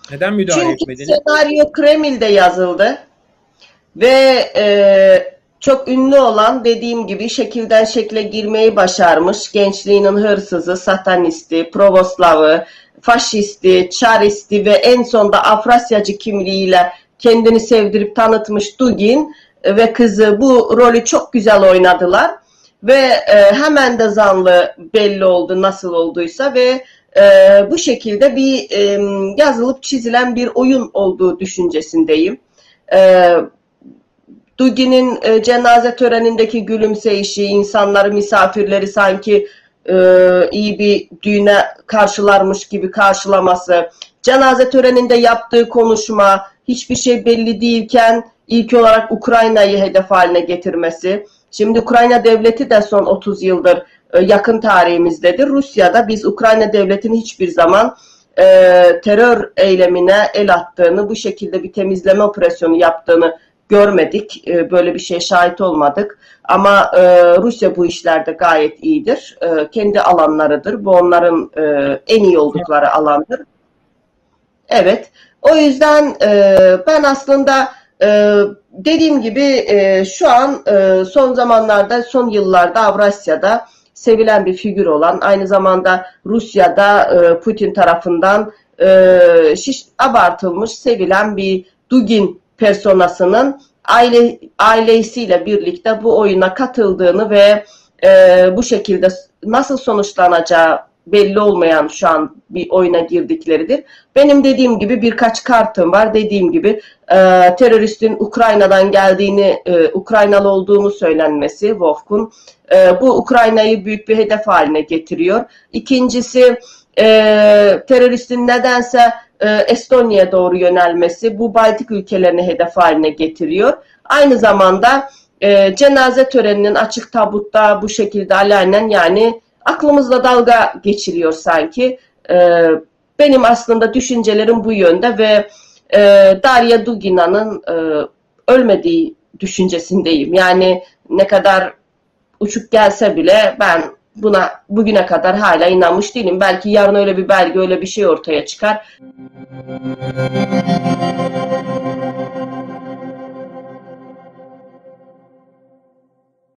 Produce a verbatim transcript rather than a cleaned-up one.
Neden müdahale Çünkü etmediniz? senaryo Kreml'de yazıldı ve e, çok ünlü olan, dediğim gibi, şekilden şekle girmeyi başarmış, gençliğinin hırsızı, satanisti, Pravoslavı, faşisti, çaristi ve en sonda Afrasyacı kimliğiyle kendini sevdirip tanıtmış Dugin ve kızı bu rolü çok güzel oynadılar ve e, hemen de zanlı belli oldu nasıl olduysa ve e, bu şekilde bir e, yazılıp çizilen bir oyun olduğu düşüncesindeyim. E, Dugin'in e, cenaze törenindeki gülümseyişi, insanları, misafirleri sanki e, iyi bir düğüne karşılarmış gibi karşılaması, cenaze töreninde yaptığı konuşma, hiçbir şey belli değilken ilk olarak Ukrayna'yı hedef haline getirmesi. Şimdi Ukrayna devleti de son otuz yıldır e, yakın tarihimizdedir. Rusya'da biz Ukrayna devletinin hiçbir zaman e, terör eylemine el attığını, bu şekilde bir temizleme operasyonu yaptığını görmedik. Böyle bir şeye şahit olmadık. Ama Rusya bu işlerde gayet iyidir. Kendi alanlarıdır. Bu onların en iyi oldukları alandır. Evet. O yüzden ben aslında dediğim gibi şu an son zamanlarda, son yıllarda Avrasya'da sevilen bir figür olan, aynı zamanda Rusya'da Putin tarafından şiş, abartılmış, sevilen bir Dugin personasının aile ailesiyle birlikte bu oyuna katıldığını ve e, bu şekilde nasıl sonuçlanacağı belli olmayan şu an bir oyuna girdikleridir. Benim dediğim gibi birkaç kartım var. Dediğim gibi e, teröristin Ukrayna'dan geldiğini, e, Ukraynalı olduğunu söylenmesi, Vovk'un e, bu Ukrayna'yı büyük bir hedef haline getiriyor. İkincisi, e, teröristin nedense Estonya'ya doğru yönelmesi bu Baltık ülkelerini hedef haline getiriyor. Aynı zamanda e, cenaze töreninin açık tabutta bu şekilde alenen, yani aklımızla dalga geçiliyor sanki. E, benim aslında düşüncelerim bu yönde ve e, Daria Dugina'nın e, ölmediği düşüncesindeyim. Yani ne kadar uçuk gelse bile ben buna bugüne kadar hala inanmış değilim. Belki yarın öyle bir belge, öyle bir şey ortaya çıkar.